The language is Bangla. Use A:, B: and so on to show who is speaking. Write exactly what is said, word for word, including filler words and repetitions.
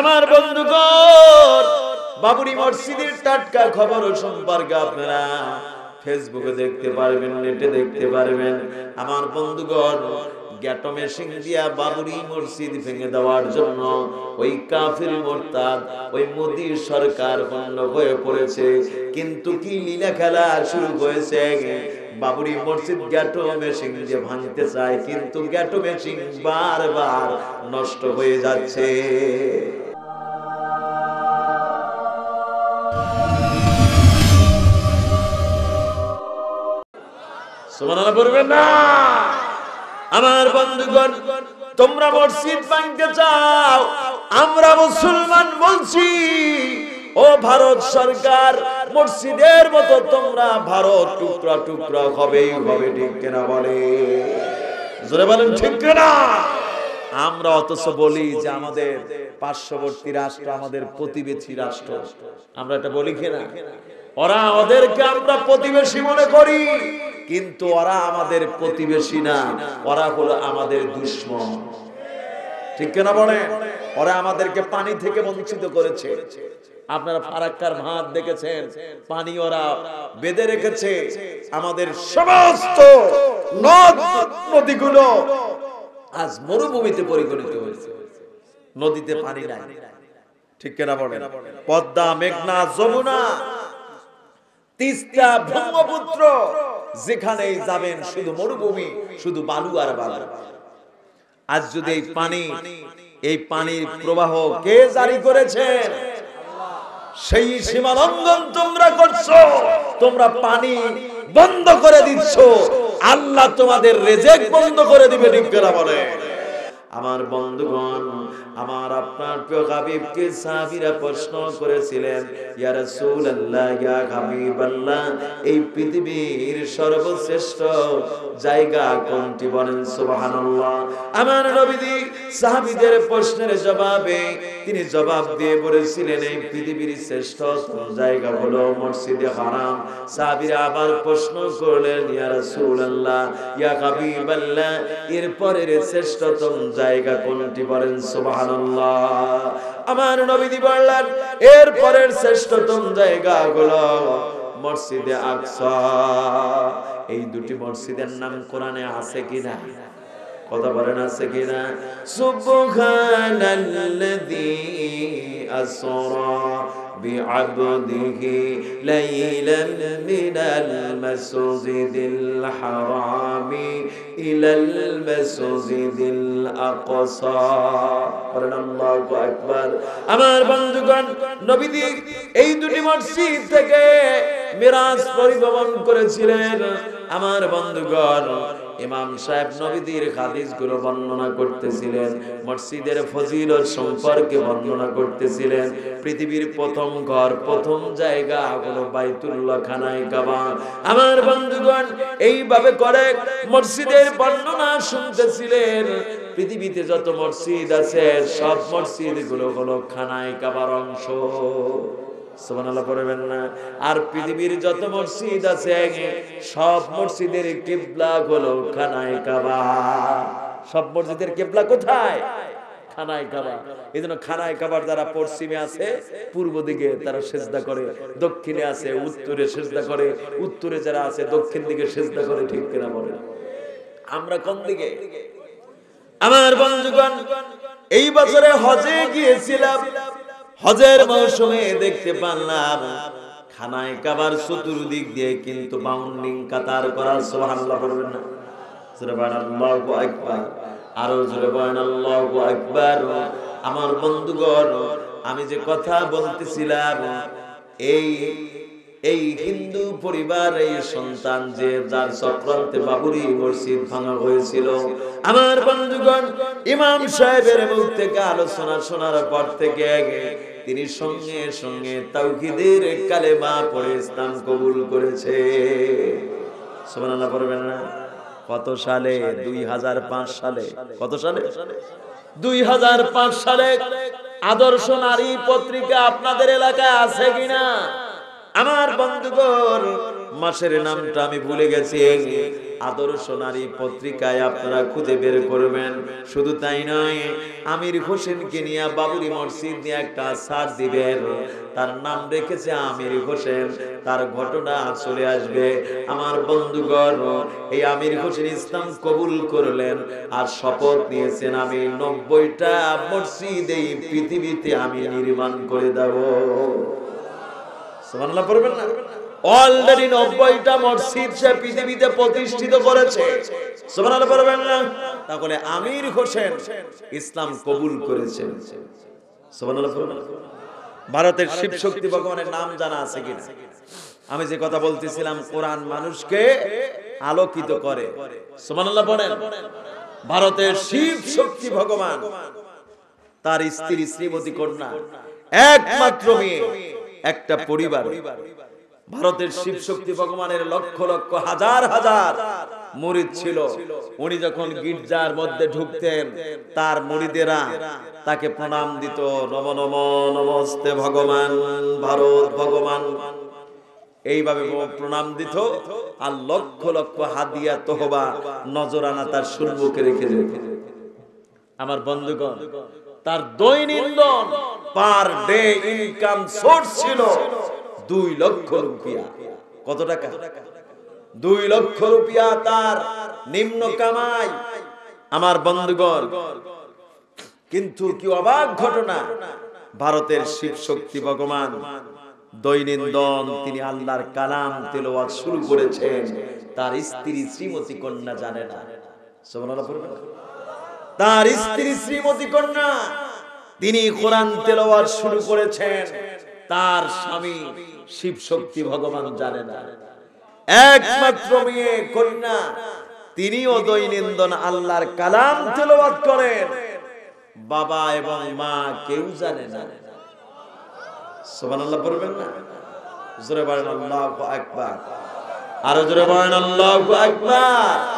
A: আমার বন্ধুগণ, বাবরি মসজিদের টাটকা খবর সম্পর্কে আপনারা ফেসবুকে দেখতে পারবেন, নেটে দেখতে পারবেন। আমার বন্ধুগণ, গ্যাটো মেশিন দিয়া বাবরি মসজিদ ভেঙে দেওয়ার জন্য ওই কাফির মোরতাদ, ওই মোদি সরকার বন্ধ হয়ে পড়েছে। কিন্তু কি লীলা খেলা শুরু হয়েছে, বাবরি মসজিদ গ্যাটো মেশিন দিয়ে ভাঙতে চায়, কিন্তু গ্যাটো মেশিন বারবার নষ্ট হয়ে যাচ্ছে। সুবহানাল্লাহ বলবেন না? আমার বন্ধুগণ, তোমরা মসজিদ ভাঙতে চাও, আমরা মুসলমান বলছি ও ভারত সরকার, মসজিদের মতো তোমরা ভারত টুকরা টুকরা হবেই হবে, ঠিক কিনা বলে? জোরে বলেন ঠিক কিনা? আমরা অথচ বলি যে আমাদের পার্শ্ববর্তী রাষ্ট্র আমাদের প্রতিবেশী রাষ্ট্র, আমরা এটা বলি কিনা? ওরা ওদেরকে আমরা প্রতিবেশী মনে করি, কিন্তু ওরা আমাদের প্রতিবেশী না, ওরা হলো আমাদের দুশমন, ঠিক কিনা বলে? ওরা আমাদেরকে পানি থেকে বঞ্চিত করেছে। আপনারা ফারাক্কার ভাত দেখেছেন, পানি ওরা বেঁধে রেখেছে। আমাদের সমস্ত নদ নদীগুলো আজ মরুভূমিতে পরিণত হয়েছে, নদীতে পানি নাই, ঠিক কিনা বলেন? পদ্মা, মেঘনা, যমুনা, তিস্তা, ব্রহ্মপুত্র, যেখানেই যাবেন শুধু মরুভূমি, শুধু বালু আর বালু। আজ যদি এই পানি, এই পানির প্রবাহ কে জারি করেছেন? সেই সীমা লঙ্ঘন তোমরা করছো, তোমরা পানি বন্ধ করে দিচ্ছ, আল্লাহ তোমাদের রিজিক বন্ধ করে দিবে, ঠিক করে বলে। আমার বন্ধুগণ, আমার আপনার প্রিয় হাবিবকে সাহাবীরা প্রশ্ন করেছিলেন, ইয়া রাসূলুল্লাহ, ইয়া হাবিবাল্লাহ, এই পৃথিবীর সর্বশ্রেষ্ঠ জায়গা কোনটি? বলেন সুবহানাল্লাহ। আমার নবীজি সাহাবীদের প্রশ্নের জবাবে তিনি জবাব দিয়ে বলেছিলেন, এই পৃথিবীর শ্রেষ্ঠ জায়গা হলো মসজিদে হারাম। সাহাবীরা আবার প্রশ্ন করলেন, ইয়া রাসূলুল্লাহ, ইয়া হাবিবাল্লাহ, এর পরের শ্রেষ্ঠতম জায়গা কোনটি? বলেন সুবহানাল্লাহ। আমার নবীজি বললেন, এর পরের শ্রেষ্ঠতম জায়গা হলো মসজিদে আকসা। এই দুটি মসজিদের নাম কোরআনে আছে কিনা? কথা বলেন, আছে কিনা? সুবহানাল্লাযী আসরা বিআবদিহি লাইলান মিনাল মাসজিদিল হারামি ইলাল মাসজিদিল আকসা। আল্লাহু আকবার। আমার বন্ধুগণ, নবীজি এই দুটি মসজিদ থেকে মিরাজ পরিবহন করেছিলেন। আমার বন্ধুগণ, ইমাম সাহেব নবীদের হাদিসগুলো বর্ণনা করতেছিলেন, মসজিদের ফজিলত সম্পর্কে বর্ণনা করতেছিলেন। পৃথিবীর প্রথম ঘর, প্রথম জায়গা হলো বাইতুল্লাহ, খানায় কাবা। আমার বন্ধুগণ, এইভাবে করে মসজিদের বর্ণনা শুনতেছিলেন। পৃথিবীতে যত মসজিদ আছে সব মসজিদগুলো হলো খানায় কাবার অংশ। সুবহানাল্লাহ পড়বেন না? আর পৃথিবীর যত মসজিদ আছে সব মসজিদের কিবলা হলো খানায় কাবা। সব মসজিদের কিবলা কোথায়? খানায় কাবা। এইজন্য খানায় কাবার যারা পশ্চিমে আছে পূর্ব দিকে তারা সিজদা করে, দক্ষিণে আছে উত্তরে সিজদা করে, উত্তরে যারা আছে দক্ষিণ দিকে সিজদা করে, ঠিক কিনা বলেন? আমরা কোন দিকে? আমার বন্ধুগণ, এই বছরে হজে গিয়েছিলাম। হজের মৌসুমে দেখতে পারলাম খানায় কাবার চতুর্দিক দিয়ে কিন্তু বাউন্ডিং কাতার করা। সুবহানাল্লাহ বলবেন না? জোরে বলেন আল্লাহু আকবার। আরো জোরে বলেন আল্লাহু আকবার। আমার বন্ধুগণ, আমি যে কথা বলতেছিলাম, এই এই হিন্দু পরিবার, এই সন্তান যে যার চক্রান্তে বাবরি মসজিদ ভাঙা হয়েছিল, আমার বন্ধুগণ, ইমাম সাহেবের মুখ থেকে আলোচনা শোনার পর থেকে তিনি সঙ্গে সঙ্গে তাওহীদের কালেমা পড়ে ইসলাম কবুল করেছে। সুবহানাল্লাহ পড়বেন না? কত সালে? দুই হাজার পাঁচ সালে। কত সালে? দুই হাজার পাঁচ সালে। আদর্শ নারী পত্রিকা আপনাদের এলাকায় আছে কিনা? আমার বন্ধুগণ, মাসের নামটা আমি ভুলে গেছি। আদর্শ নারী পত্রিকায় আপনারা খুঁজে বের করবেন। শুধু তাই নয়, আমির হোসেনকে নিয়ে বাবরি মসজিদ নিয়ে একটা সার দিবেন, তার নাম রেখেছে আমির হোসেন, তার ঘটনা চলে আসবে। আমার বন্ধুগণ, এই আমির হোসেন ইসলাম কবুল করলেন আর শপথ নিয়েছেন, আমি নব্বইটা মসজিদ এই পৃথিবীতে আমি নির্মাণ করে দেব। সুবহানাল্লাহ পড়বেন না? অলরেডি নব্বইটা মসজিদ সে পৃথিবীতে প্রতিষ্ঠিত করেছে। সুবহানাল্লাহ পড়বেন না? তাহলে আমির হোসেন ইসলাম কবুল করেছেন। সুবহানাল্লাহ পড়বেন। ভারতের শিব শক্তি ভগবানের নাম জানা আছে কিনা? আমি যে কথা বলতেছিলাম, কোরআন মানুষকে আলোকিত করে। সুবহানাল্লাহ বলেন। ভারতের শিব শক্তি ভগবান, তার স্ত্রী শ্রীমতী কন্যা, একমাত্র মেয়ে, একটা পরিবার। ভারতের শিব শক্তি ভগবানের লক্ষ লক্ষ হাজার হাজার মুরিদ ছিল। উনি যখন গির্জার মধ্যে ঢুকতেন, তার মুরিদেরা তাকে প্রণাম দিত, নম নম নমস্তে ভগবান, ভারত ভগবান, এইভাবে প্রণাম দিত। আর লক্ষ লক্ষ হাদিয়া তহবা নজরানা তার সম্মুখে রেখে যেত। আমার বন্ধুগণ, তার দৈনন্দিন পার ডে ইনকাম সোর্স ছিল দুই লক্ষ রুপিয়া। কত টাকা? দুই লক্ষ রুপিয়া তার নিম্ন কামাই। আমার বন্ধুগণ, কিন্তু কি অবাক ঘটনা, ভারতের শিব শক্তি ভগবান দৈনন্দিন তিনি আল্লাহর কালাম তেলাওয়াত শুরু করেছেন, তার স্ত্রী শ্রীমতী কন্যা জানে না। সুবহানাল্লাহ পড়বেন। তার স্ত্রী শ্রীমতী কন্যা তিনি কোরআন তেলাওয়াত শুরু করেছেন, তার স্বামী শিব শক্তি ভগবান জানে না। একমাত্র মেয়ে কন্যা, তিনিও দৈনন্দিন আল্লাহর কালাম তেলাওয়াত করেন, বাবা এবং মা কেউ জানে না। সুবহানাল্লাহ পড়বেন না? জোরে বলেন আল্লাহু আকবার। আরো জোরে বলেন আল্লাহু আকবার।